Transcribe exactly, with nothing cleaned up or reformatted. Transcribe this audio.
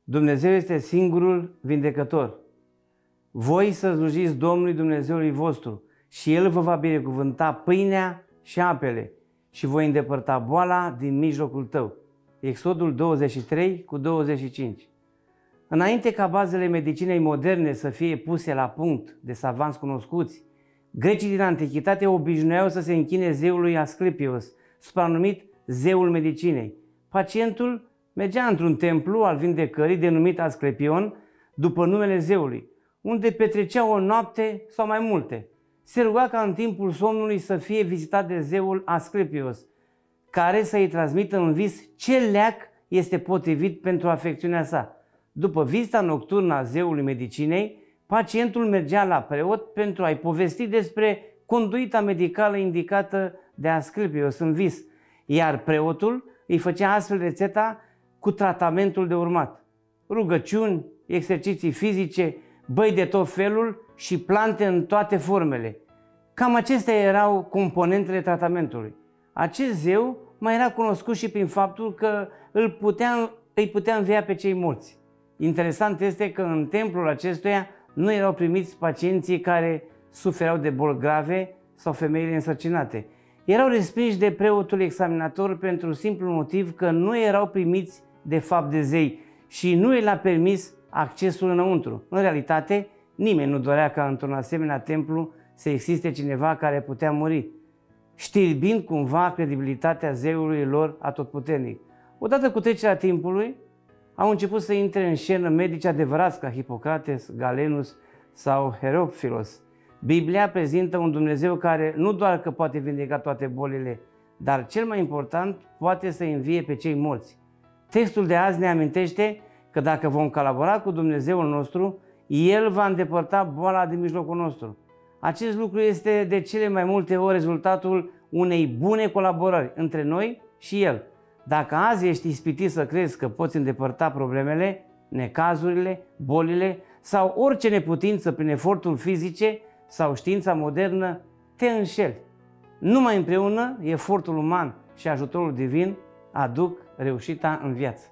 Dumnezeu este singurul vindecător. Voi să slujiți Domnului Dumnezeului vostru și El vă va binecuvânta pâinea și apele și voi îndepărta boala din mijlocul tău. Exodul douăzeci și trei cu douăzeci și cinci. Înainte ca bazele medicinei moderne să fie puse la punct de savanți cunoscuți, grecii din antichitate obișnuiau să se închine zeului Asclepios, supranumit zeul medicinei. Pacientul mergea într-un templu al vindecării denumit Asclepion, după numele zeului, unde petrecea o noapte sau mai multe. Se ruga ca în timpul somnului să fie vizitat de zeul Asclepios, care să îi transmită în vis ce leac este potrivit pentru afecțiunea sa. După vizita nocturnă a zeului medicinei, pacientul mergea la preot pentru a-i povesti despre conduita medicală indicată de Asclepios în vis, iar preotul îi făcea astfel rețeta cu tratamentul de urmat. Rugăciuni, exerciții fizice, băi de tot felul și plante în toate formele. Cam acestea erau componentele tratamentului. Acest zeu mai era cunoscut și prin faptul că îl putea, îi putea învia pe cei morți. Interesant este că în templul acestuia nu erau primiți pacienții care suferau de boli grave sau femeile însărcinate. Erau respinși de preotul examinator pentru simplu motiv că nu erau primiți de fapt de zei și nu i l-a permis accesul înăuntru. În realitate, nimeni nu dorea ca într-un asemenea templu să existe cineva care putea muri, știrbind cumva credibilitatea zeului lor atotputernic. Odată cu trecerea timpului, au început să intre în scenă medici adevărați ca Hipocrates, Galenus sau Herophilos. Biblia prezintă un Dumnezeu care nu doar că poate vindeca toate bolile, dar cel mai important, poate să învie pe cei morți. Textul de azi ne amintește că dacă vom colabora cu Dumnezeul nostru, El va îndepărta boala din mijlocul nostru. Acest lucru este de cele mai multe ori rezultatul unei bune colaborări între noi și El. Dacă azi ești ispitit să crezi că poți îndepărta problemele, necazurile, bolile sau orice neputință prin eforturi fizice sau știința modernă, te înșeli. Numai împreună, efortul uman și ajutorul divin aduc reușita în viață.